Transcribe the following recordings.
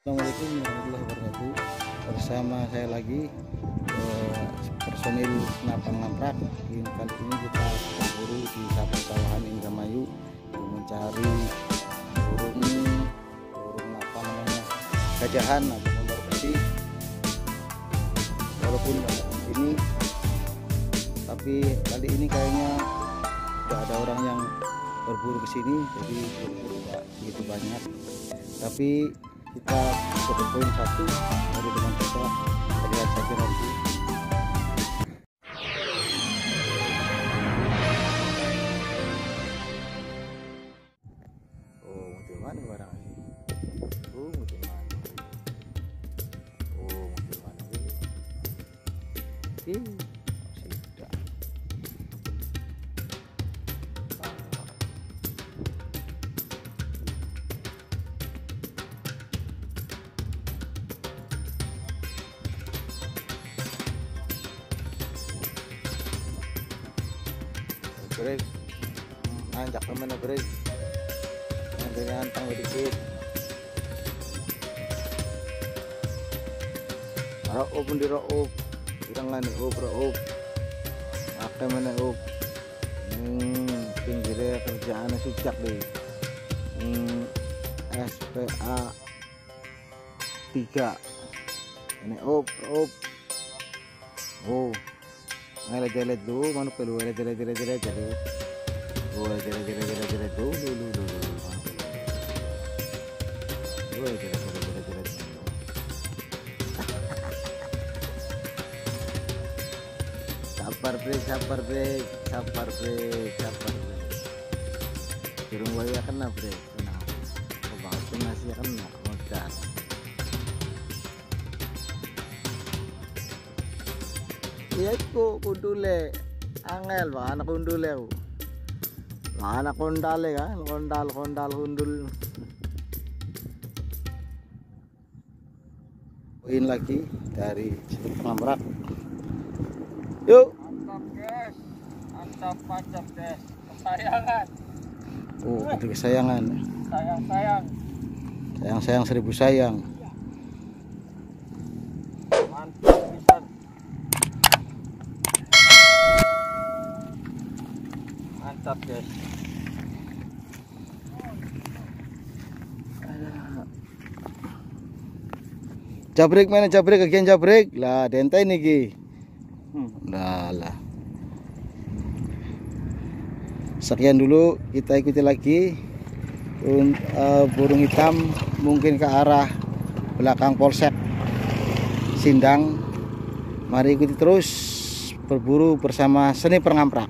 Assalamualaikum warahmatullahi wabarakatuh. Bersama saya lagi personil Senapan Ngamprak. Kali ini kita berburu di sawah-sawahan Indramayu untuk mencari burung apa namanya, gajahan atau nomor bersih. Walaupun banyak di sini, tapi kali ini kayaknya tidak ada orang yang berburu ke sini, jadi tidak begitu banyak. Tapi kita bisa poin satu dari teman kita, lihat saja nanti. Oh, muncul mana barang ini? Oh, muncul mana? Oh, muncul mana ini? Masih tidak. Brek, nanjak naman na brek. Ganyan pang dikit. Raob hindi raob. Irangan raob. Ake man raob. Pinggirnya kerjaan na sujak deh. SPA 3. Ini raob. Oh. Ngalet-ngalet dulu, mana perlu ngalet-ngalet dulu. Oh, ngalet-ngalet dulu. Sabar break. Turun waya kena break. Kena. Kebangun nasi kena. Modal. Iya ko kundule angel ba anak kundule ko anak kondale kan kondal kundul. Poin lagi dari Ngamprak. Yuk mantap guys, mantap guys, kesayangan. Oh, itu kesayangan, sayang 1000 sayang. Mantap pisan. Mantap guys. Jabrek mana jabrek kagian jabrek lah dentai nih ki. Lah. Sekian dulu, kita ikuti lagi burung hitam mungkin ke arah belakang Polsek Sindang. Mari ikuti terus berburu bersama Sniper Ngamprak.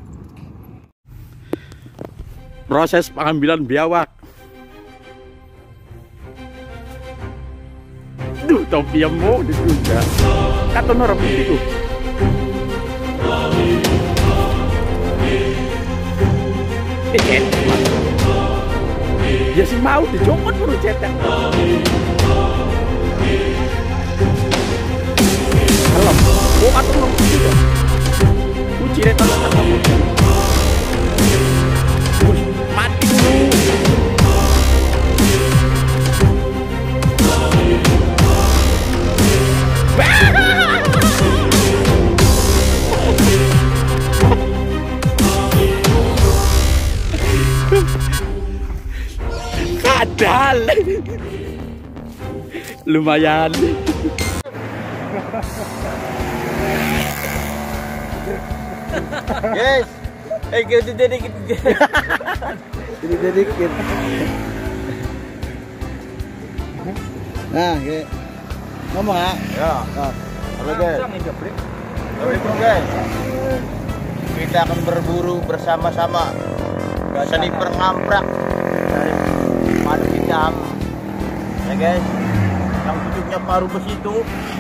Proses pengambilan biawak. Duh, topi yang mau juga. Kata orang itu. Ya sih mau dicopot baru cetek. Alam, oh atau belum juga. Kunci retan kamu. Mati dulu. Kadal. Lumayan. Guys, Kita dikit. ini dikit. Nah, kayak ngomong ya. Ya. Halo guys. Assalamualaikum guys. Kita akan berburu bersama-sama. Sniper Ngamprak dari Madu Hitam. Ya guys, yang ujungnya paru besi itu.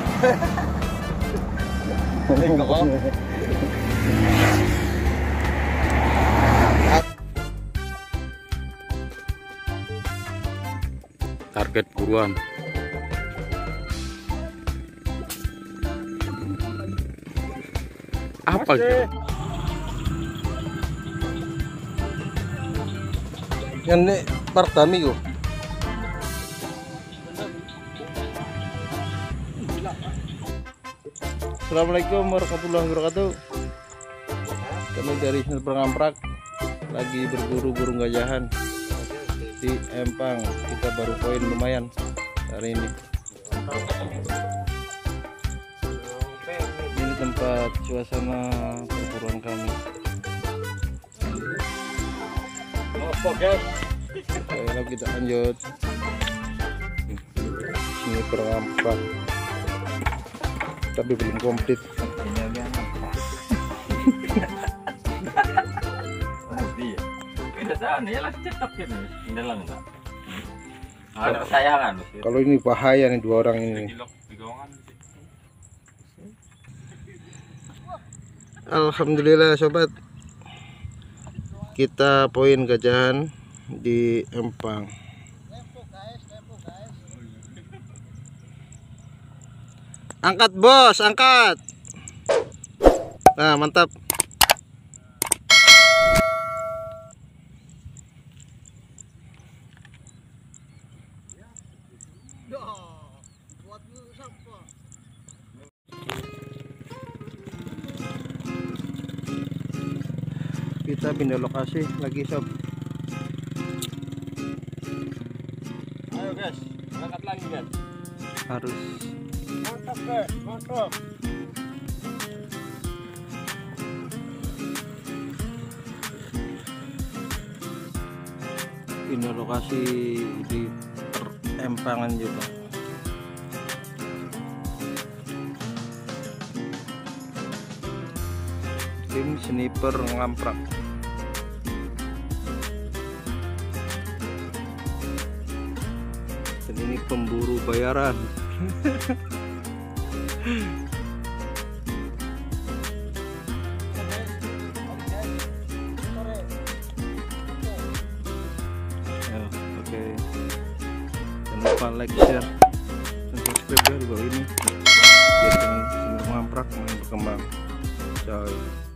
Target buruan. Apa gitu? Yang ini partami kok. Assalamualaikum warahmatullahi wabarakatuh. Kami dari Sniper Ngamprak lagi berburu burung gajahan di Empang. Kita baru poin lumayan hari ini. Ini tempat suasana perburuan kami. Ayo kita lanjut. Sniper Ngamprak, tapi belum komplit. Kalau ini bahaya nih, dua orang ini. Alhamdulillah sobat, kita poin gajahan di Empang. Angkat bos, angkat. Nah, mantap. Kita pindah lokasi lagi sob. Ayo guys, berangkat lagi guys. Harus. Mantap guys, mantap. Pindah lokasi di Empangan juga. Tim Sniper Ngamprak. Dan ini pemburu bayaran. Ya, oke. Jangan lupa like, share, dan subscribe ya di bawah ini biar channel Sniper Ngamprak makin berkembang. Coy.